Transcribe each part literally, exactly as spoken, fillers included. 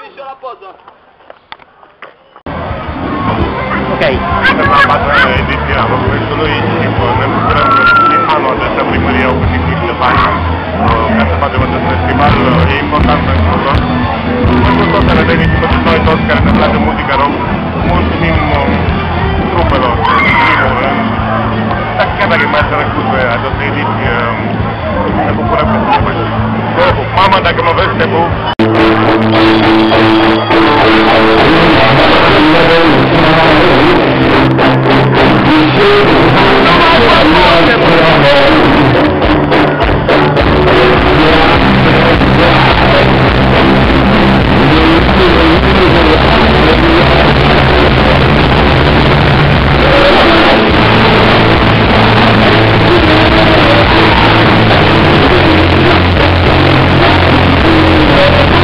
vin și eu la poză. Ok. Suntem la patra ediție a Roculeștiului și ne bucurăm că și anul acesta primăria au găsit niște bani ca să facem acest festival. E important pentru noi. Pentru toți elevenii și pentru noi toți care ne place muzica rock. Mulțumim trupelor, în primul rând. Dar chiar dacă e mai sărăcut pe această ediție, ne bucurăm că suntem și mama, dacă mă vezi, te pup! We'll be right back.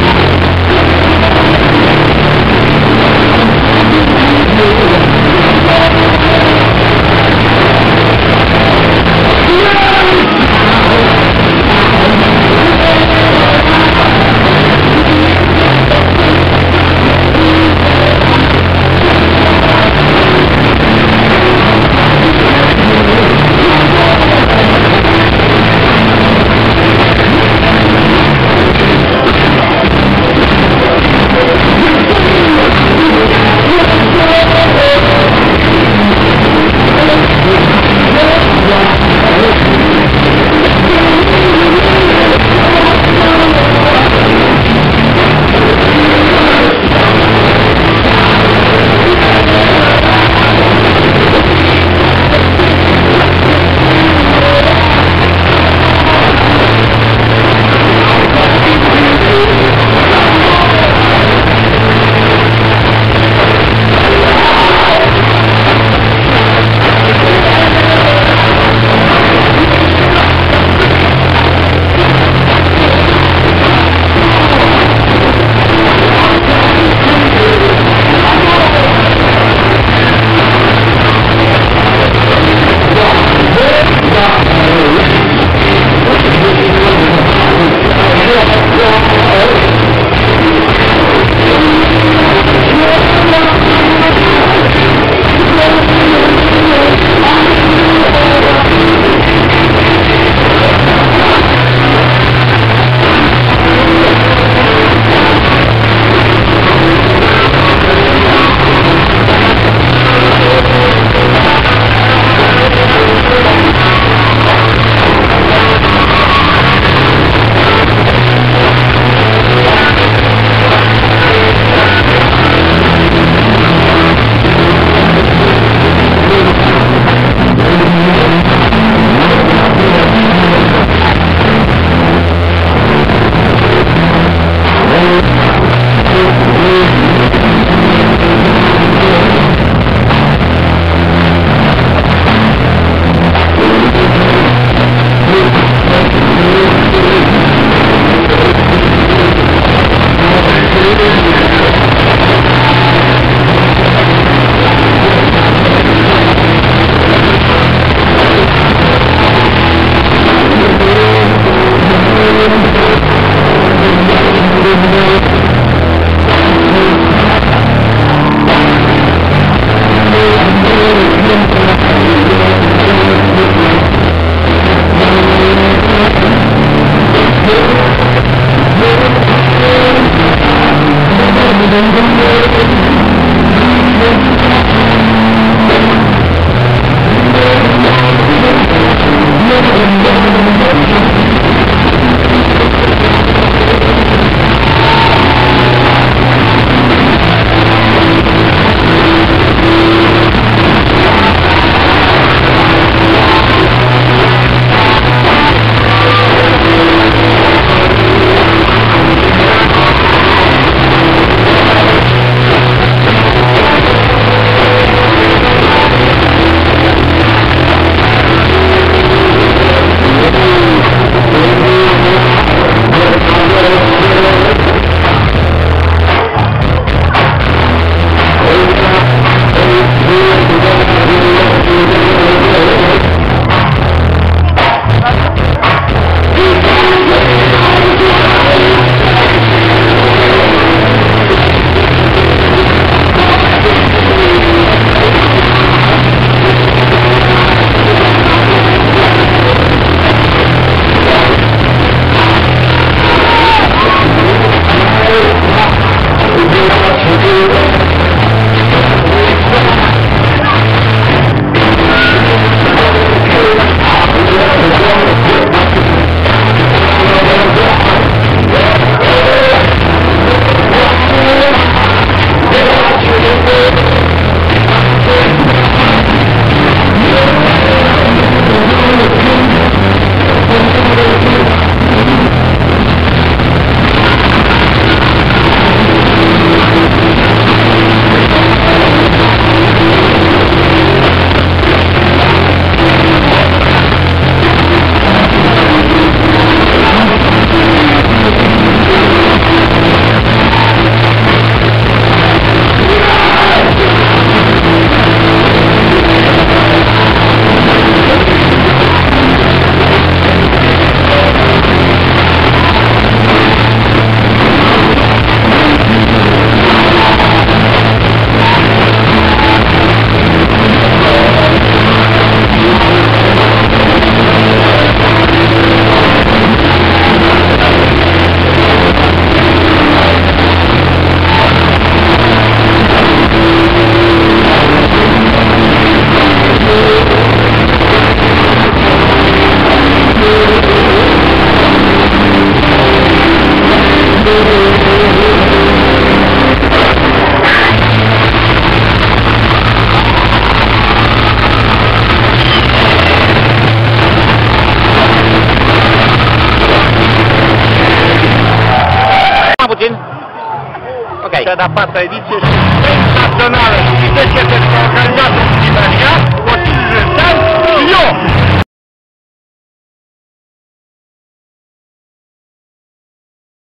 cea de-a patra ediție și senzațională. Știți de ce? Pentru că organizat în Siberia